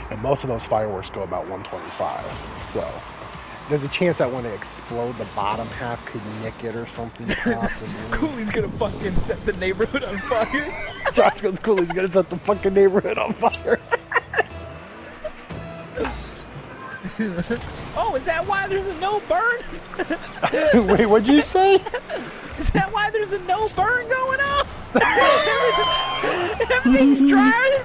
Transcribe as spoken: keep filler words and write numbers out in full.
And most of those fireworks go about one twenty-five. So there's a chance that when they explode, the bottom half could nick it or something. Cooley's gonna fucking set the neighborhood on fire. Josh goes, Cooley's gonna set the fucking neighborhood on fire. Oh, is that why there's a no burn? Wait, what'd you say? Is that why there's a no burn going on? Everything's dry.